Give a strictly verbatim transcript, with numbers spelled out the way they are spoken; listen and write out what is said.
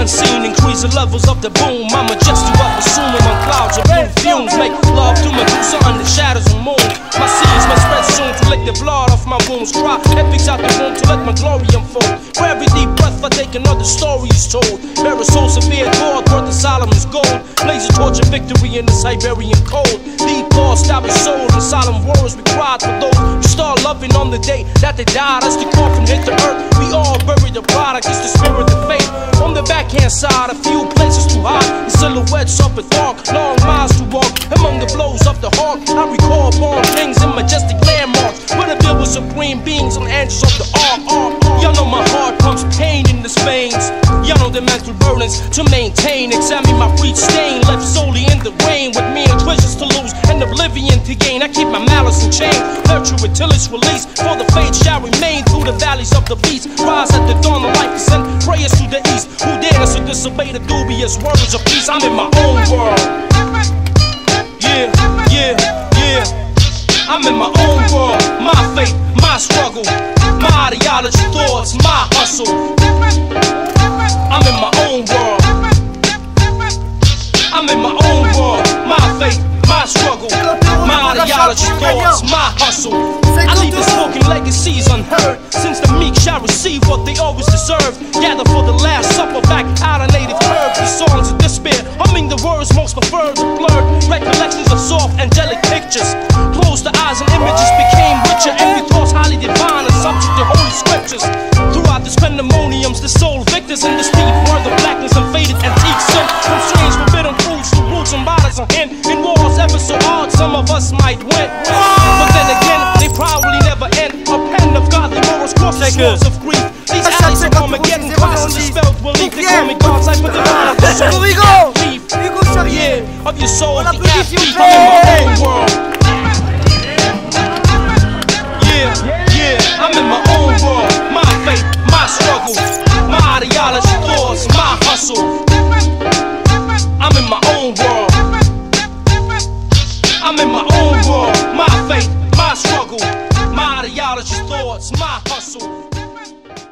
unseen, increasing levels of the boom. My majestic up, assuming on clouds of blue fumes. Make love to Medusa under shadows of moon. My seeds may spread soon to lick the blood off my wounds. Cry epics out the womb to let my glory unfold. For every deep breath I take, another story is told. There is so severe God, worth of Solomon's gold. Blaze a torch of victory in the Siberian cold. Deep thoughts stab his soul, in solemn words we cried for those who start loving on the day that they died. As the coffin hit the earth, we all bury the product. It's the spirit of faith. On the backhand side, a few places too high, the silhouettes of a dark, long miles to walk. Among the blows of the heart, I recall born kings and majestic landmarks. When I deal with supreme beings on the edges of the ark. Y'all know my heart pumps pain in its veins. Y'all know the mental burdens to maintain. Examine my breed stain, left solely in the rain. With me and treasures to lose and oblivion to gain. I keep my malice in chain, nurture it till it's released. For the faith shall remain through the valleys of the beast. Rise at the dawn of life and send prayers to the east. Who dares to disobey the dubious words of peace? I'm in my own world. Yeah, yeah, yeah. I'm in my own world. My faith, my struggle, my ideology, thoughts, my hustle. I'm in my own world. I'm in my own world. My faith, my struggle, my ideology, thoughts, my hustle. I leave the smoking legacies unheard, since the meek shall receive what they always deserve. Gather for the last supper back out of native curve. These songs of despair, humming the words most preferred. The blurred recollections of soft angelic pictures. Closed the eyes and images became richer. Every thought's highly divine and subject to holy scriptures. Throughout this pandemoniums, the soul victors in this deep world of blackness and faded antique sin. From strange forbidden foods to roots and bodies on hand. In wars ever so hard, some of us might win. But then again, they probably never end. A pen of godly morals cross the swords of grief. These alleys of Armageddon, causes the spells will leave. They call me God's life, but the line of the soul. Yeah, of your soul, the athlete, I'm in my own world. Yeah, yeah, I'm in my own world. My faith, my struggle, my ideology, thoughts, my hustle. I'm in my own world. I'm in my own world. My faith, my struggle, my ideology, thoughts, my hustle.